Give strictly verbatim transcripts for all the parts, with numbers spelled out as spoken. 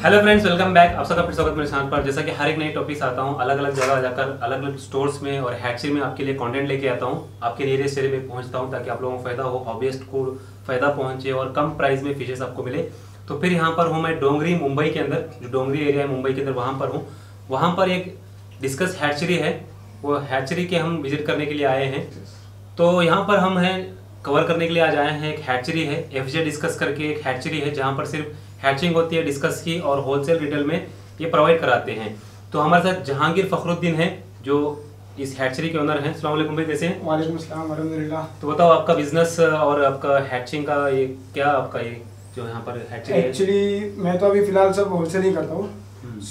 Hello friends, welcome back. आप सबका फिर स्वागत मेरे चैनल पर। जैसा कि हर एक नई टॉपिक्स आता हूँ, अलग अलग जगह जाकर अलग अलग स्टोर्स में और हैचरी में आपके लिए कंटेंट लेके आता हूँ, आपके नियरेस्ट एरिया में पहुँचता हूँ ताकि आप लोगों को फायदा हो, हॉबिस्ट को फायदा पहुँचे और कम प्राइस में फिशेस आपको मिले। तो फिर यहाँ पर हूँ मैं डोंगरी मुंबई के अंदर, जो डोंगरी एरिया है मुंबई के अंदर, वहाँ पर हूँ। वहाँ पर एक डिस्कस हैचरी है, वो हैचरी के हम विजिट करने के लिए आए हैं। तो यहाँ पर हम हैं कवर करने के लिए आज आए हैं। एक हैचरी है, एफ जे डिस्कस करके एक हैचरी है, जहाँ पर सिर्फ हैचिंग होती है डिस्कस की और होलसेल रिटेल में ये प्रोवाइड कराते हैं। तो हमारे साथ जहांगीर फखरुद्दीन है, जो इस हैचरी के ओनर हैं। अस्सलाम वालेकुम भाई, कैसे हैं? वालेकुम अस्सलाम, अल्हम्दुलिल्लाह। तो बताओ आपका बिजनेस और आपका हैचिंग का ये क्या, आपका ये जो यहाँ पर हैचरी है? एक्चुअली मैं तो अभी फिलहाल सब होलसेल ही करता हूँ।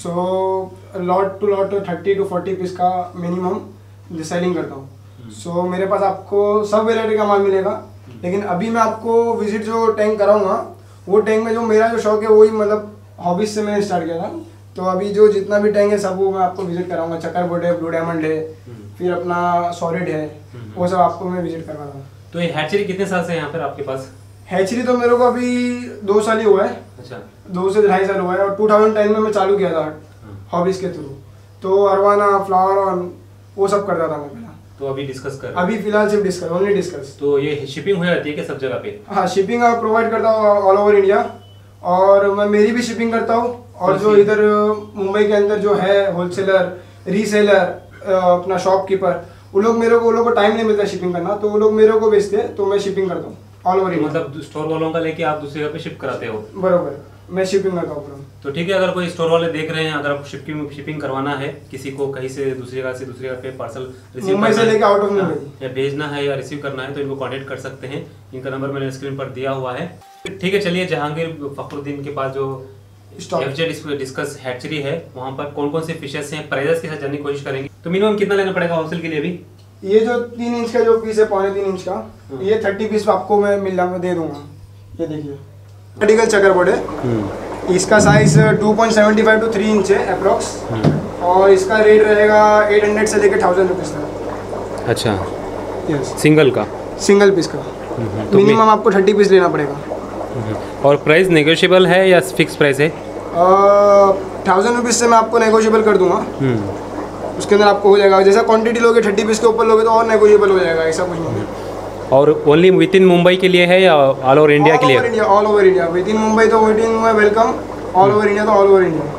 So lot to lot thirty to forty piece का मिनिमम सेलिंग करता हूँ। सो so, मेरे पास आपको सब वेराइटी का माल मिलेगा। लेकिन अभी मैं आपको विजिट जो टैंक कराऊंगा, वो टैंक में जो मेरा जो शौक है वही मतलब हॉबीज से मैंने स्टार्ट किया था। तो अभी जो जितना भी टैंक है सब वो मैं आपको विजिट कराऊंगा। चक्कर बोर्ड है, ब्लू डायमंड है, फिर अपना सॉलिड है, वो सब आपको मैं विजिट करवाऊंगा। तो ये हैचरी कितने साल से यहाँ पर आपके पास? हैचरी तो मेरे को अभी दो साल ही हुआ है। अच्छा, दो से ढाई साल हुआ है। और टू थाउजेंड टेन में मैं चालू किया था हॉबीज के थ्रू। तो अरवाना, फ्लावर ऑन वो सब करता था मैं पहला। तो अभी डिस्कस कर अभी फिलहाल सिर्फ डिस्कस, ओनली डिस्कस। तो ये शिपिंग हो जाती है क्या सब जगह पे? हाँ, शिपिंग प्रोवाइड करता हूँ ऑल ओवर इंडिया, और मैं मेरी भी शिपिंग करता हूँ। और जो इधर मुंबई के अंदर जो है होलसेलर, रीसेलर, अपना शॉपकीपर, वो लोग मेरे को वो लोग को टाइम नहीं मिलता शिपिंग करना, तो वो लोग मेरे को भेजते हैं, तो मैं शिपिंग करता हूँ ऑल ओवर इंडिया। मतलब स्टोर वालों का लेके आप दूसरी जगह पे शिप कराते हो? बरोबर, मैं शिपिंग करता हूँ। तो ठीक है, अगर कोई स्टोर वाले देख रहे हैं, अगर आप शिपिंग शिपिंग करवाना है किसी को, कहीं से दूसरी जगह से दूसरी जगह पे पार्सल रिसीव मुंबई से लेके आउट ऑफ मुंबई या भेजना है या रिसीव करना है, तो इनको कांटेक्ट कर सकते हैं। इनका नंबर मैंने स्क्रीन पर दिया हुआ है। ठीक है, चलिए जहांगीर फखरुद्दीन के पास जो एफ जे डिस्कस हैचरी है, वहाँ पर कौन कौन से फिशेस हैं, प्राइजेस के साथ जानने की कोशिश करेंगे। तो मिनिमम कितना लेना पड़ेगा होलसेल के लिए? अभी ये जो तीन इंच का जो पीस है, पौने तीन इंच का, ये थर्टी पीस आपको मैं मिल दे दूंगा। ये देखिए वर्टिकल चक्कर बोर्ड है, इसका size two point seven five to three inch है अप्रोक्स, और इसका रेट रहेगा एट हंड्रेड से लेकर थाउजेंड रुपीज़ तक। अच्छा, यस, सिंगल का, सिंगल पीस का तो मिनिमम आपको थर्टी पीस लेना पड़ेगा। और प्राइस नेगोशिएबल है या फिक्स प्राइस है? थाउजेंड रुपीज़ से मैं आपको नेगोशिएबल कर दूंगा। उसके अंदर आपको हो जाएगा, जैसा क्वांटिटी लोगे थर्टी पीस के ऊपर लोगे तो और नेगोशिएबल हो जाएगा, ऐसा कुछ नहीं है। और ओनली विद इन मुंबई के लिए है या ऑल ओवर इंडिया के लिए? All over India, all over India. Within Mumbai तो within welcome, all over India तो ऑल ओवर इंडिया।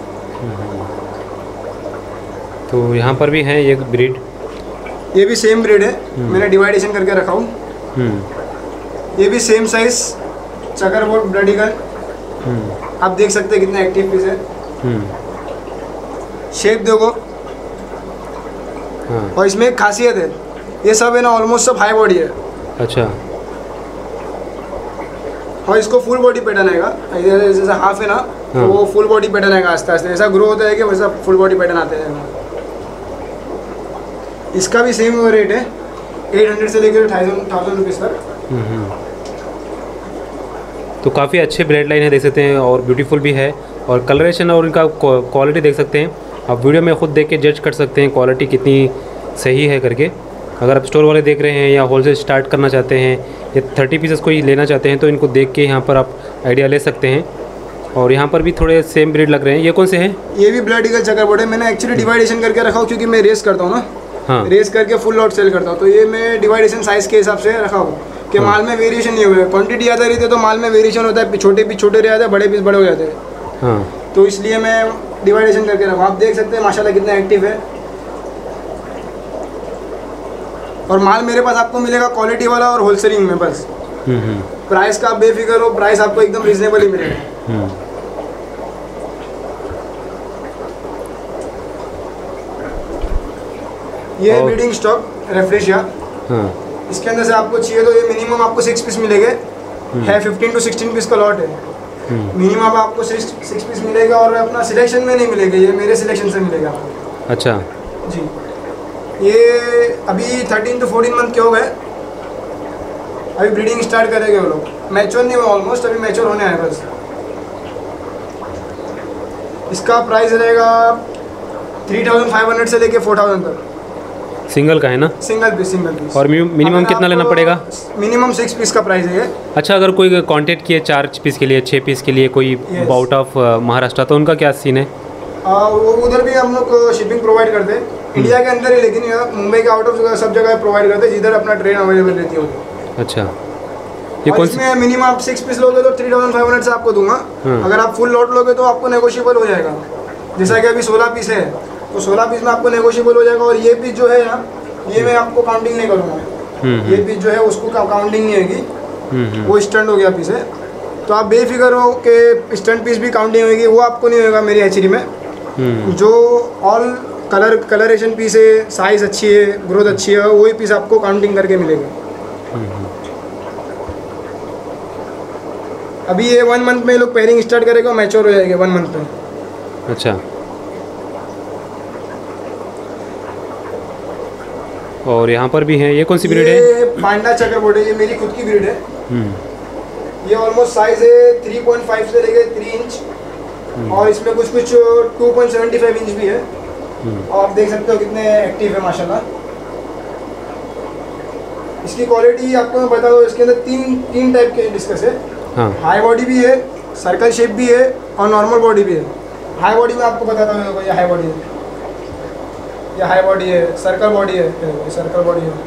तो यहाँ पर भी है एक ब्रीड, ये भी सेम ब्रीड है, मैंने डिवाइडेशन करके रखा हूँ। ये भी same size checkerboard blood eagle, आप देख सकते हैं कितना एक्टिव पीस है। शेप देखो। हाँ। और इसमें एक खासियत है, ये सब है ना ऑलमोस्ट सब हाई बॉडी है। अच्छा। और इसको फुल बॉडी पैटर्न आएगा, जैसा हाफ है ना, हाँ। तो वो फुल बॉडी पैटर्न आएगा आस्ते आस्ते, ऐसा ग्रो होता है कि वैसा फुल बॉडी पैटर्न आते हैं। इसका भी सेम रेट है, एट हंड्रेड से लेकर थाउजेंड थाउजेंड रुपीज़ तक। तो काफ़ी अच्छे ब्रेड लाइन है, देख सकते हैं, और ब्यूटीफुल भी है, और कलरेशन और इनका क्वालिटी देख सकते हैं। आप वीडियो में खुद देख के जज कर सकते हैं क्वालिटी कितनी सही है करके। अगर आप स्टोर वाले देख रहे हैं या होलसेल स्टार्ट करना चाहते हैं या थर्टी पीसेस कोई लेना चाहते हैं, तो इनको देख के यहाँ पर आप आइडिया ले सकते हैं। और यहाँ पर भी थोड़े सेम ब्रीड लग रहे हैं। ये कौन से हैं? ये भी ब्लड ईगल चकर बोर्ड है। मैंने एक्चुअली डिवाइडेशन करके रखा हूँ क्योंकि मैं रेस करता हूँ ना। हाँ। रेस करके फुल लॉट सेल करता हूँ, तो ये मैं डिवाइडेशन साइज़ के हिसाब से रखा हूँ कि हाँ। माल में वेरिएशन नहीं हुआ। क्वांटिटी ज़्यादा रहती है तो माल में वेरिएशन होता है, छोटे पीस छोटे रह जाते हैं, बड़े पीस बड़े हो जाते हैं। हाँ। तो इसलिए मैं डिवाइडेशन करके रखा हूँ। आप देख सकते हैं माशाल्लाह कितना एक्टिव है। और माल मेरे पास आपको मिलेगा क्वालिटी वाला और होलसेलिंग में बस। प्राइस का आप बेफिक्र हो, प्राइस आपको एकदम रीजनेबल ही मिलेगा। ये ब्रीडिंग स्टॉक रेफ्रेशिया, इसके अंदर से आपको चाहिए तो ये मिनिमम आपको सिक्स पीस मिलेंगे। है फिफ्टीन टू सिक्सटीन पीस का लॉट है। मिनिमम आपको सिक्स सिक्स पीस मिलेगा, और अपना सिलेक्शन में नहीं मिलेगा, ये मेरे सिलेक्शन से मिलेगा आपको। अच्छा जी। ये अभी थर्टीन टू फोर्टीन मंथ के हो गए, अभी ब्रीडिंग स्टार्ट करेंगे वो लोग। मैच्योर नहीं हुआ ऑलमोस्ट, अभी मैच्योर होने आए बस। इसका प्राइस रहेगा थ्री थाउजेंड फाइव हंड्रेड से लेके फोर थाउजेंड तक। सिंगल का है ना? Single piece single piece. और मिनिमम कितना लेना पड़ेगा? मिनिमम सिक्स पीस का प्राइस है ये। अच्छा, अगर कोई कांटेक्ट किए चार पीस के लिए, छः पीस के लिए, कोई आउट ऑफ महाराष्ट्र, तो उनका क्या सीन है? आ, वो उधर भी हम लोग शिपिंग प्रोवाइड करते हैं, इंडिया के अंदर ही, लेकिन मुंबई के आउट ऑफ सब जगह प्रोवाइड करते हैं जिधर अपना ट्रेन अवेलेबल रहती है उधर। अच्छा, ये कौन इसमें मिनिमम आप सिक्स पीस लोगे तो थ्री थाउजेंड फाइव हंड्रेड से आपको दूंगा। हाँ। अगर आप फुल लॉट लोगे तो आपको नेगोशिएबल हो जाएगा। जैसा कि अभी सोलह पीस है तो सोलह पीस में आपको नेगोशिएबल हो जाएगा। और ये पीस जो है ना, ये मैं आपको काउंटिंग नहीं करूँगा। ये पीस जो है उसको काउंटिंग नहीं होगी, वो स्टैंड हो गया पीस है। तो आप बेफिक्र हो कि स्टैंड पीस भी काउंटिंग होगी, वो आपको नहीं होगा मेरी हैचरी में। जो ऑल कलर कलरेशन पीस है, साइज़ अच्छी है, ग्रोथ अच्छी है, वही पीस आपको काउंटिंग करके मिलेगा। अभी ये वन मंथ में लोग पेयरिंग स्टार्ट करेगा, मैच्योर हो जाएगा वन मंथ में। अच्छा, और यहाँ पर भी है, ये कौन सी ब्रीड है? ये पांडा चक्रबोर्ड है, ये मेरी खुद की ब्रीड है। ये ऑलमोस्ट साइज है थ्री पॉइंट फाइव से लेके थ्री इंच, और इसमें कुछ कुछ two point seven five inch भी है। और आप देख सकते हो कितने एक्टिव है माशाल्लाह। इसकी क्वालिटी आपको मैं बता दूं, इसके अंदर तीन तीन टाइप के डिस्कस है। हाँ। हाई बॉडी भी है, सर्कल शेप भी है, और नॉर्मल बॉडी भी है। हाई बॉडी में आपको बताता हूँ, ये हाई बॉडी है, ये हाई बॉडी है, सर्कल बॉडी है, ये सर्कल बॉडी है,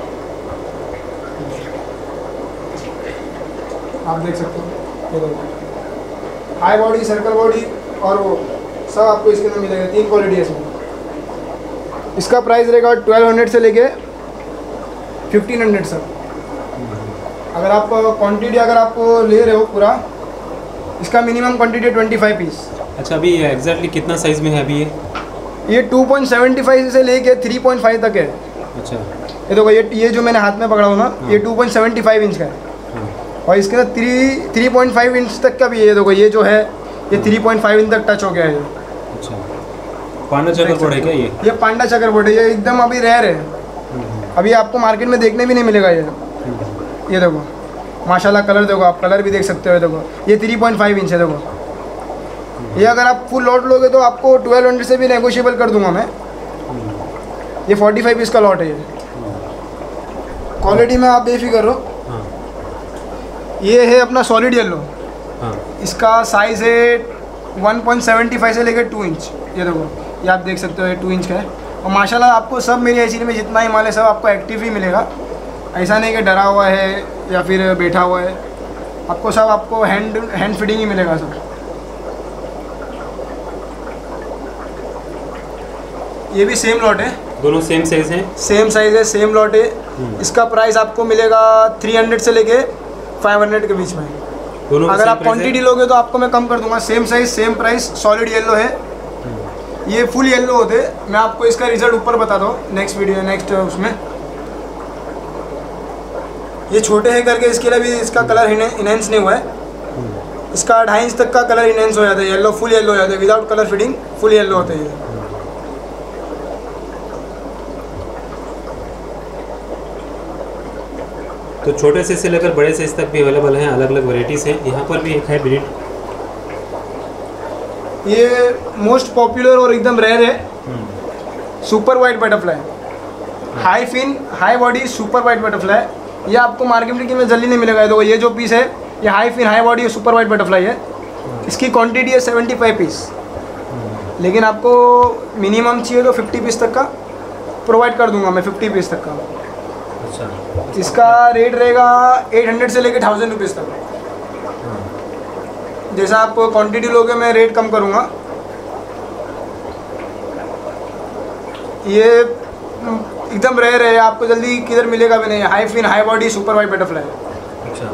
आप देख सकते हो। ये हाई बॉडी, सर्कल बॉडी, और वो सब आपको इसके अंदर मिलेगा। तीन क्वालिटी है इसमें। इसका प्राइस रहेगा ट्वेल्व हंड्रेड से लेके फिफ्टीन हंड्रेड तक। अगर आप क्वांटिटी अगर आप ले रहे हो पूरा, इसका minimum quantity twenty five piece. अच्छा, अभी एग्जैक्टली कितना साइज़ में है अभी ये? ये टू पॉइंट सेवन फाइव से लेके थ्री पॉइंट फाइव तक है। अच्छा, ये देखो, ये ये जो मैंने हाथ में पकड़ा हूँ ना, हाँ। ये two point seven five inch का है। हाँ। और इसके अंदर three three point five inch तक का भी है। ये देखो, ये जो है ये थ्री पॉइंट फाइव इंच तक टच हो गया है। अच्छा, पांडा चक्रबोर्ड है क्या ये? ये पांडा चक्रबोर्ड है, ये एकदम अभी रेयर है, अभी आपको मार्केट में देखने भी नहीं मिलेगा ये। ये देखो माशाल्लाह, कलर देखो, आप कलर भी देख सकते हो। देखो, ये थ्री पॉइंट फाइव इंच है। देखो, ये अगर आप फुल लॉट लोगे तो आपको ट्वेल्व हंड्रेड से भी नेगोशिएबल कर दूंगा मैं। ये फोर्टी फाइव पीस का लॉट है। ये क्वालिटी में आप बेफिक्र हो। ये है अपना सॉलिड येलो। इसका साइज़ है वन पॉइंट सेवन फाइव से लेकर टू इंच। ये देखो, ये आप देख सकते हो, ये टू इंच का है। और माशाल्लाह आपको सब मेरी हैचरी में जितना ही माल है सब आपको एक्टिव ही मिलेगा। ऐसा नहीं कि डरा हुआ है या फिर बैठा हुआ है, आपको सब आपको हैंड हैंड फीडिंग ही मिलेगा सब। ये भी सेम लॉट है, दोनों सेम साइज है? सेम साइज है, सेम लॉट है। इसका प्राइस आपको मिलेगा थ्री हंड्रेड से लेके फाइव हंड्रेड के बीच में। दोनों अगर आप क्वांटिटी लोगे तो आपको मैं कम कर दूंगा। Same size, same price. Solid yellow है, ये फुल येलो होते। मैं आपको इसका रिजल्ट ऊपर बताता हूँ नेक्स्ट वीडियो, नेक्स्ट उसमें। ये छोटे हैं करके इसके लिए भी इसका कलर इनहेंस नहीं हुआ है। इसका ढाई इंच तक का कलर इनहेंस हो जाता है, येलो, फुल येलो हो जाता है, without colour feeding full yellow होते हैं। तो छोटे साइज से लेकर बड़े साइज तक भी अवेलेबल हैं, अलग अलग वैरायटीज़ हैं। यहाँ पर भी एक है ब्रीड, ये मोस्ट पॉपुलर और एकदम रेयर है, super white butterfly. High fin, high body, super white butterfly. ये आपको मार्केट में जल्दी नहीं मिलेगा। देखो, ये जो पीस है ये high fin, high body, super white butterfly है। इसकी क्वांटिटी है सेवेंटी फाइव पीस, लेकिन आपको मिनिमम चाहिए तो फिफ्टी पीस तक का प्रोवाइड कर दूंगा मैं, फिफ्टी पीस तक का। अच्छा, इसका रेट रहेगा एट हंड्रेड से लेके थाउजेंड रुपीज़ तक। जैसा आप क्वांटिटी लोगे मैं रेट कम करूँगा। ये एकदम रेयर है, आपको जल्दी किधर मिलेगा भी नहीं। High fin, high body, super white butterfly. अच्छा,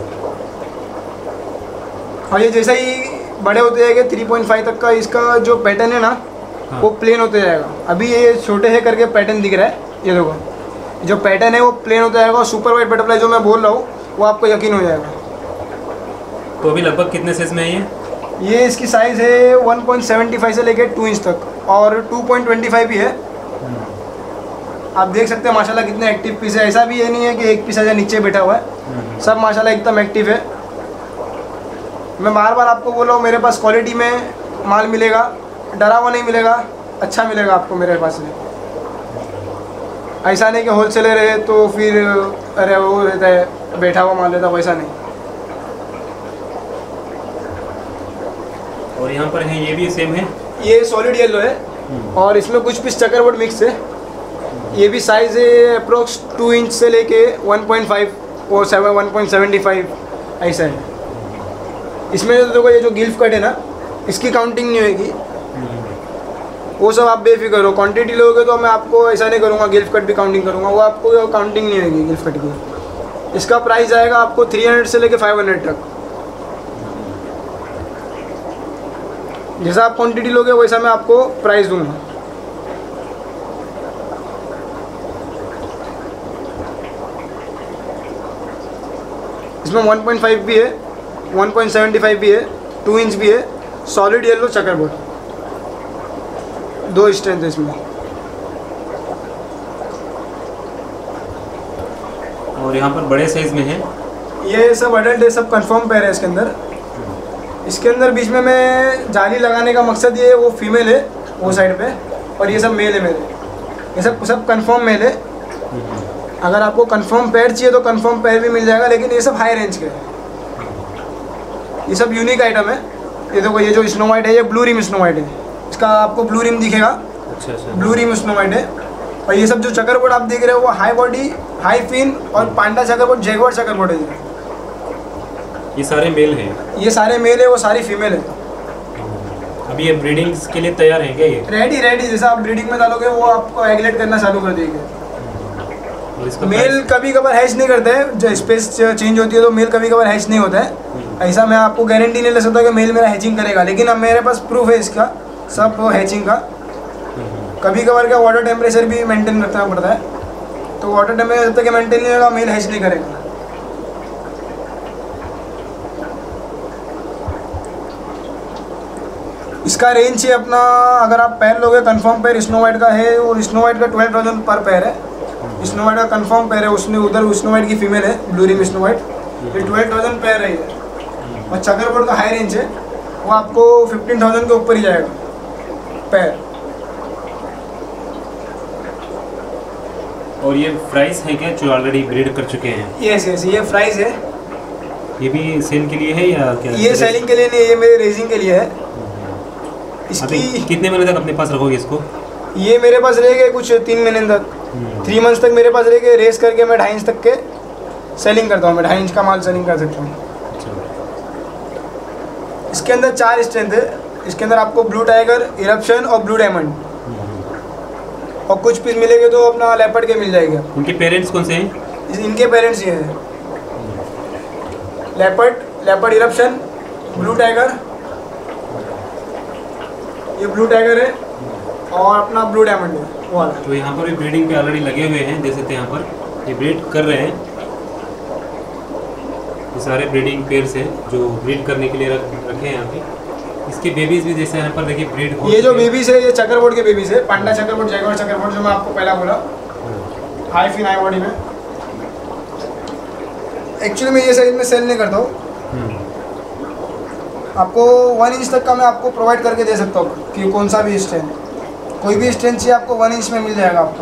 और ये जैसा ही बड़े होते जाएंगे थ्री पॉइंट फाइव तक का, इसका जो पैटर्न है ना, हाँ। वो प्लेन होते जाएगा। अभी ये छोटे है करके पैटर्न दिख रहा है, ये देखो, जो पैटर्न है वो प्लेन होता जाएगा। और सुपर वाइट बटरफ्लाई जो मैं बोल रहा हूँ वो आपको यकीन हो जाएगा। तो अभी लगभग कितने साइज में है ये? ये इसकी साइज़ है वन पॉइंट सेवन फाइव से लेके टू इंच तक, और टू पॉइंट टू फाइव भी है। आप देख सकते हैं माशाल्लाह कितने एक्टिव पीस है। ऐसा भी ये नहीं है कि एक पीस ऐसा नीचे बैठा हुआ है, सब माशाल्लाह एकदम एक्टिव है। मैं बार बार आपको बोल रहा हूँ, मेरे पास क्वालिटी में माल मिलेगा, डरा हुआ नहीं मिलेगा, अच्छा मिलेगा आपको मेरे पास से। ऐसा नहीं कि होलसेलर है तो फिर अरे वो रहता है बैठा हुआ माल रहता, वैसा नहीं। और यहाँ पर है ये भी सेम है, ये सॉलिड येलो है और इसमें कुछ पीस चकरबोर्ड मिक्स है। ये भी साइज़ है अप्रोक्स टू इंच से लेके वन पॉइंट फाइव और seven one point seventy five ऐसा है। इसमें जो देखो ये जो गिल्फ कट है ना, इसकी काउंटिंग नहीं होगी, वो सब आप बेफिक्र हो। क्वांटिटी लोगे तो मैं आपको ऐसा नहीं करूँगा गिल्फ कट भी काउंटिंग करूँगा, वो आपको काउंटिंग नहीं होगी गिल्फ कट की। इसका प्राइस आएगा आपको थ्री हंड्रेड से लेके फाइव हंड्रेड तक। जैसा आप क्वांटिटी लोगे वैसा मैं आपको प्राइस दूंगा। इसमें वन पॉइंट फाइव भी है, वन पॉइंट सेवेंटी फाइव भी है, टू इंच भी है, सॉलिड येलो चकरबोर्ड, दो स्ट्रेंथ है इसमें। और यहाँ पर बड़े साइज में है, ये सब अडल्ट है, सब कंफर्म पैर है इसके अंदर। इसके अंदर बीच में मैं जाली लगाने का मकसद ये है, वो फीमेल है वो साइड पे और ये सब मेल है मेरे। ये सब सब कंफर्म मेल है। अगर आपको कंफर्म पैर चाहिए तो कंफर्म पैर भी मिल जाएगा, लेकिन ये सब हाई रेंज के हैं। ये सब यूनिक आइटम है। ये देखो ये जो स्नो वाइट है, ये ब्लू रिम स्नो वाइट है, इसका आपको ब्लू रिम दिखेगा। अच्छा अच्छा, ब्लू रिम स्नो वाइट है। और ये सब जो चकरबोर्ड आप देख रहे हो वो हाई बॉडी, हाई फिन और पांडा चकरबोर्ड, जैगुआर चकरबोर्ड है। ये सारे मेल हैं? ये सारे मेल है, वो सारी फीमेल है। अभी ये ब्रीडिंग के लिए तैयार है क्या ये? रेडी रेडी, जैसा आप ब्रीडिंग में डालोगे वो आपको एगलेट करना चालू कर देगी। मेल कभी कभार हैच नहीं करता है, जो स्पेस चेंज होती है तो मेल कभी कभार हैच नहीं होता है। ऐसा मैं आपको गारंटी नहीं ले सकता कि मेल मेरा हैचिंग करेगा, लेकिन अब मेरे पास प्रूफ है इसका सब हैचिंग का। कभी कभार का वाटर टेम्परेचर भी मेंटेन रखना पड़ता है, तो वाटर टेम्परेचर जब तक मेंटेन नहीं होगा मेल हैच नहीं करेगा। इसका रेंज है अपना, अगर आप पैर लोगे कंफर्म पैर स्नो वाइट का है, और स्नो वाइट का ट्वेल्व थाउजेंड पर पैर है। स्नो वाइट का कंफर्म पैर है, उसने उधर स्नो वाइट की फीमेल है ब्लू रिम स्नो वाइट, ये ट्वेल्व थाउजेंड पैर है। और चकरबोर्ड का हाई रेंज है, वो आपको फिफ्टीन थाउजेंड के ऊपर ही जाएगा पैर। और ये प्राइस है क्या जो ऑलरेडी ब्रीड कर चुके हैं? यस यस, ये प्राइस है। ये भी सेल के लिए है या क्या? ये सेलिंग के लिए नहीं, ये मेरे रेसिंग के लिए है। इसकी कितने महीने तक अपने पास रखोगे इसको? ये मेरे पास रहेगा कुछ तीन महीने तक, थ्री मंथ्स तक मेरे पास रहेगा। रेस करके मैं ढाई इंच तक के सेलिंग करता हूँ, मैं ढाई इंच का माल सेलिंग कर सकता हूँ। इसके अंदर चार स्ट्रेंथ है। इसके अंदर आपको ब्लू टाइगर, इरप्शन और ब्लू डायमंड, और कुछ पीस मिलेंगे तो अपना लेपर्ड के मिल जाएगा। उनके पेरेंट्स कौन से हैं? इनके पेरेंट्स ये हैं, leopard, leopard eruption, blue tiger, ये ब्लू टाइगर है, और अपना ब्लू डायमंड है वो वाला। तो यहाँ पर भी ब्रीडिंग पे ऑलरेडी लगे हुए हैं, देख सकते हैं यहाँ पर ये ब्रीड कर रहे हैं। ये सारे ब्रीडिंग पेयर्स हैं जो ब्रीड करने के लिए रख रखे हैं यहाँ पे। इसके बेबीज भी जैसे यहाँ पर देखिए ब्रीड हो, ये जो बेबीज है ये चकरबोर्ड के बेबीज है, पांडा चकरबोर्ड, जैगुआर चकरबोर्ड, जो मैं आपको पहला बोला, हाई फिन हाई बॉडी में। एक्चुअली मैं ये साइज में सेल नहीं करता हूँ, आपको वन इंच तक का मैं आपको प्रोवाइड करके दे सकता हूँ कि कौन सा भी स्ट्रेंथ, कोई भी स्ट्रेंथ चाहिए आपको वन इंच में मिल जाएगा आपको।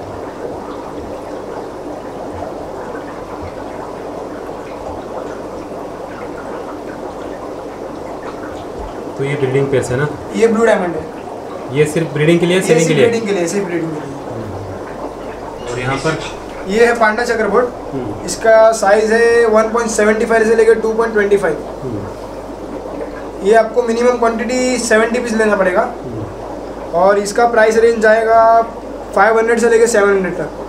तो ये ब्रीडिंग पेयर्स है ना? ये ब्लू डायमंड है। ये सिर्फ ब्रीडिंग के लिए, सेलिंग के लिए? ब्रीडिंग के लिए, सिर्फ ब्रीडिंग के लिए। और यहाँ पर ये है पांडा चकरबोर्ड, इसका साइज है वन पॉइंट सेवेंटी फाइव से लेकर टू पॉइंट ट्वेंटी फाइव। ये आपको मिनिमम क्वांटिटी सेवेंटी पीस लेना पड़ेगा, और इसका प्राइस रेंज जाएगा फाइव हंड्रेड से लेकर सेवन हंड्रेड तक।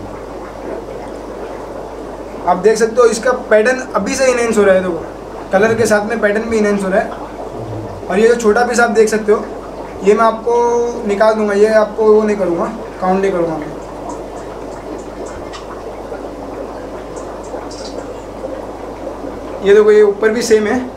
आप देख सकते हो इसका पैटर्न अभी से इनहेंस हो रहा है, देखो कलर के साथ में पैटर्न भी इनहेंस हो रहा है। और ये जो छोटा पीस आप देख सकते हो, ये मैं आपको निकाल दूंगा, ये आपको वो नहीं करूँगा, काउंट नहीं करूँगा मैं। ये देखो ये ऊपर भी सेम है,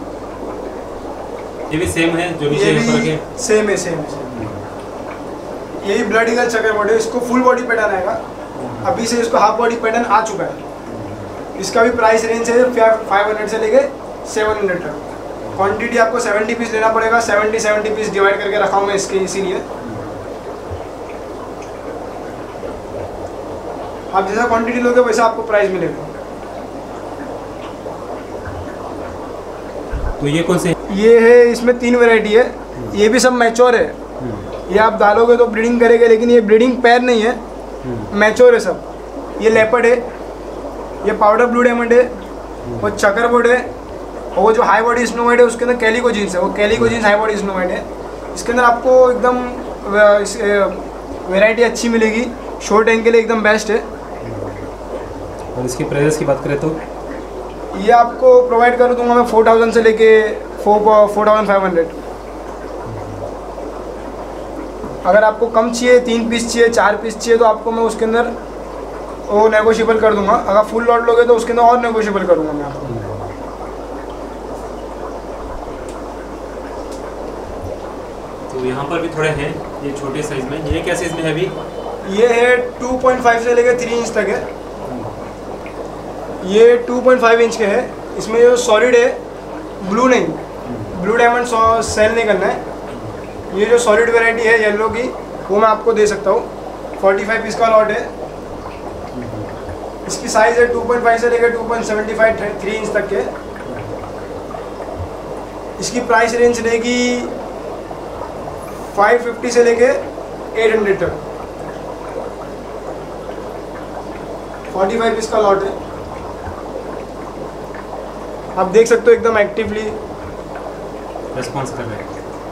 ये भी सेम है, जो नीचे ये भी ऊपर के सेम है, सेम है। यही ब्लड ईगल चकरबोर्ड है, इसको फुल बॉडी पैटर्न आएगा, अभी से इसको हाफ बॉडी पैटर्न आ चुका है। इसका भी प्राइस रेंज है फाइव हंड्रेड से लेके सेवन हंड्रेड तक। क्वांटिटी आपको सेवेंटी पीस लेना पड़ेगा, सेवेंटी सेवेंटी पीस डिवाइड करके रखा हूँ मैं इसके, इसीलिए। आप जैसा क्वांटिटी लोगे वैसा आपको प्राइस मिलेगा। तो ये कौन से? ये है, इसमें तीन वैरायटी है, ये भी सब मैच्योर है। ये आप डालोगे तो ब्रीडिंग करेगा, लेकिन ये ब्रीडिंग पैर नहीं है, मैच्योर है सब। ये लेपर्ड है, ये पाउडर ब्लू डायमंड है, वो चकरबोर्ड है, और वो जो हाई बॉडी स्नो वाइट है उसके अंदर कैलिको जीन्स है, वो calico genes high body snow white है। इसके अंदर आपको एकदम वैरायटी अच्छी मिलेगी, शॉर्ट एंड के लिए एकदम बेस्ट है। और इसकी प्राइस की बात करें तो ये आपको प्रोवाइड कर दूंगा मैं फोर थाउजेंड से लेके four four thousand five hundred. अगर आपको कम चाहिए, तीन पीस चाहिए, चार पीस चाहिए, तो आपको मैं उसके अंदर वो नेगोशिएबल कर दूंगा। अगर फुल लॉट लोगे तो उसके अंदर और नेगोशिएबल करूंगा मैं आपको। तो यहाँ पर भी थोड़े हैं ये छोटे साइज में। ये क्या साइज में है अभी? ये है टू पॉइंट फाइव से लेकर थ्री इंच तक है। ये टू पॉइंट फाइव इंच के है। इसमें जो सॉलिड है, ब्लू नहीं, ब्लू डायमंड सेल नहीं करना है। ये जो सॉलिड वैरायटी है येलो की, वो मैं आपको दे सकता हूँ। फोर्टी फाइव पीस का लॉट है। इसकी साइज़ है टू पॉइंट फाइव से लेकर two point seven five three inch तक के। इसकी प्राइस रेंज रहेगी फाइव फिफ्टी से लेके एट हंड्रेड तक। फोर्टी फाइव पीस का लॉट है। आप देख सकते हो एकदम एक्टिवली रिस्पॉन्स कर रहे हैं।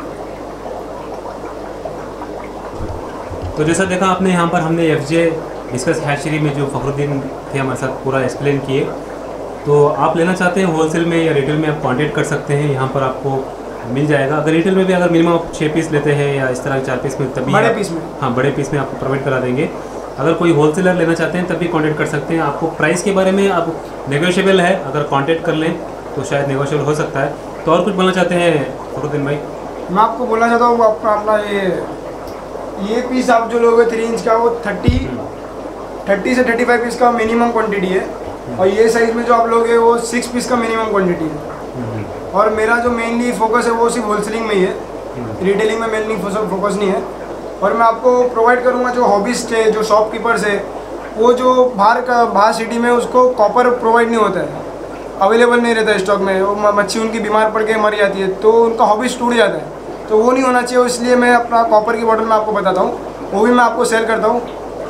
तो जैसा देखा आपने, यहाँ पर हमने एफ जे डिस्कस हैचरी में जो फखरुद्दीन थे हमारे साथ पूरा एक्सप्लेन किए। तो आप लेना चाहते हैं होलसेल में या रिटेल में, आप कांटेक्ट कर सकते हैं, यहाँ पर आपको मिल जाएगा। अगर रिटेल में भी अगर मिनिमम आप छः पीस लेते हैं या इस तरह के चार पीस में, तभी बड़े आप, पीस में हाँ बड़े पीस में आपको प्रोवाइड करा देंगे। अगर कोई होलसेलर लेना चाहते हैं तब भी कांटेक्ट कर सकते हैं। आपको प्राइस के बारे में आप नेगोशिएबल है, अगर कांटेक्ट कर लें तो शायद नेगोशिएबल हो सकता है। तो और कुछ बोलना चाहते हैं फखरुद्दीन भाई? मैं आपको बोलना चाहता हूँ, अपना अपना ये ये पीस आप जो लोगे थ्री इंच का, वो थर्टी थर्टी से थर्टी फाइव पीस का मिनिमम क्वांटिटी है। और ये साइज़ में जो आप लोगे वो सिक्स पीस का मिनिमम क्वांटिटी है। और मेरा जो मेनली फोकस है वो सिर्फ होलसेलिंग में ही है, रिटेलिंग में मेनली फोकस नहीं है। और मैं आपको प्रोवाइड करूँगा जो हॉबिस्ट है, जो शॉपकीपर्स है, वो जो बाहर का बाहर सिटी में उसको कॉपर प्रोवाइड नहीं होता है, अवेलेबल नहीं रहता है स्टॉक में। वो मच्छी उनकी बीमार पड़ के मर जाती है, तो उनका हॉबिस्ट टूट जाता है। तो वो नहीं होना चाहिए, इसलिए मैं अपना कॉपर की बॉटल में आपको बताता हूँ, वो भी मैं आपको सेल करता हूँ।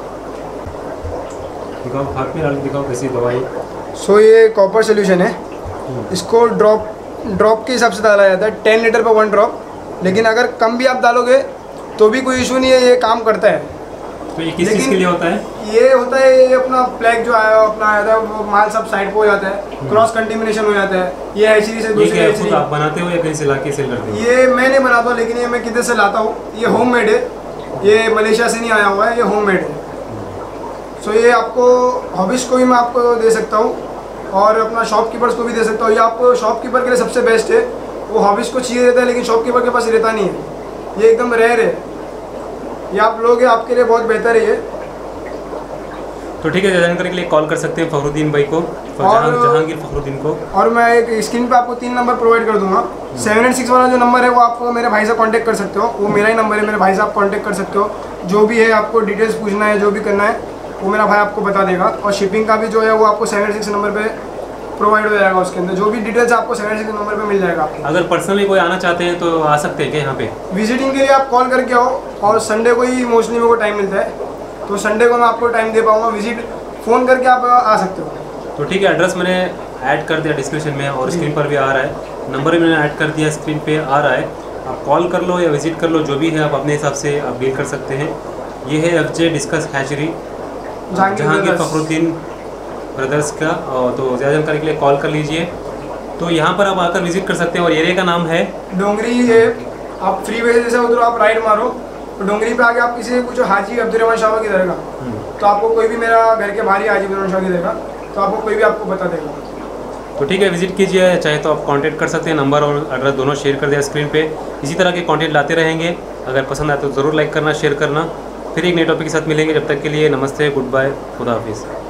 दिखाओ, हाथ में डाल के दिखाओ कैसी दवाई। सो ये कॉपर सोल्यूशन है। इसको ड्रॉप ड्रॉप के हिसाब से डाला जाता है, टेन लीटर पर वन ड्रॉप। लेकिन अगर कम भी आप डालोगे तो भी कोई इशू नहीं है, ये काम करता है। तो ये किस चीज़ के लिए होता है? ये होता है, ये अपना प्लैग जो आया अपना आया था, वो माल सब साइड पे हो जाता है, क्रॉस कंटेमिनेशन हो जाता है। ये हैचरी से दूसरी हैचरी। आप बनाते हो या कहीं से लाके सेल करते हो? ये मैं नहीं बनाता हूँ, लेकिन ये मैं किधर से लाता हूँ। ये होममेड है, ये मलेशिया से नहीं आया हुआ है, ये होममेड है। सो ये आपको हॉबिस्ट को भी मैं आपको दे सकता हूँ और अपना शॉपकीपर्स को भी दे सकता हूँ। ये आपको शॉपकीपर के लिए सबसे बेस्ट है। वो हॉबिस्ट को चाहिए रहता है, लेकिन शॉपकीपर के पास रहता नहीं है। ये एकदम रेयर है, ये आप लोग आपके लिए बहुत बेहतर है ये। तो ठीक है, जानकारी के लिए कॉल कर सकते हैं फखरुद्दीन भाई को, और जहांगीर फखरुद्दीन को। और मैं एक स्क्रीन पे आपको तीन नंबर प्रोवाइड कर दूंगा। सेवन एट सिक्स वाला जो नंबर है वो आपको मेरे भाई से कांटेक्ट कर सकते हो, वो मेरा ही नंबर है, मेरे भाई से आप कांटेक्ट कर सकते हो। जो भी है आपको डिटेल्स पूछना है, जो भी करना है, वो मेरा भाई आपको बता देगा। और शिपिंग का भी जो है वो आपको सेवन एट सिक्स नंबर पे प्रोवाइड हो जाएगा। उसके अंदर जो भी डिटेल्स आपको सेवन एट सिक्स नंबर पे मिल जाएगा आपको। अगर पर्सनली कोई आना चाहते हैं तो आ सकते हैं क्या यहाँ पे? विजिटिंग के लिए आप कॉल करके आओ, और संडे को ही मोस्टली मेरे को टाइम मिलता है, तो संडे को मैं आपको टाइम दे पाऊँगा। विजिट फ़ोन करके आप आ सकते हो। तो ठीक है, एड्रेस मैंने ऐड कर दिया डिस्क्रिप्शन में और स्क्रीन पर भी आ रहा है, नंबर भी मैंने ऐड कर दिया, स्क्रीन पे आ रहा है। आप कॉल कर लो या विजिट कर लो, जो भी है आप अपने हिसाब से आप डील कर सकते हैं। ये है F J discus hatchery, Jahangir Fakhruddin brothers का। और तो ज़्यादा जानकारी के लिए कॉल कर लीजिए। तो यहाँ पर आप आकर विजिट कर सकते हैं। और एरिया का नाम है डोंगरी है। आप फ्री वे से उधर आप राइट मारो, तो डोंगरी पे आके आप किसी से पूछो हाजी अब्दुर्रहमान शाह की दरगाह, तो आपको कोई भी, मेरा घर के बाहर ही हाजी अब्दुर्रहमान शाह की दरगाह, तो आपको कोई भी आपको बता देगा। तो ठीक है, विजिट कीजिए, चाहे तो आप कांटेक्ट कर सकते हैं। नंबर और एड्रेस दोनों शेयर कर दिया स्क्रीन पे। इसी तरह के कंटेंट लाते रहेंगे। अगर पसंद आए तो ज़रूर लाइक करना, शेयर करना। फिर एक नए टॉपिक के साथ मिलेंगे। जब तक के लिए नमस्ते, गुड बाय, खुदा हाफिज़।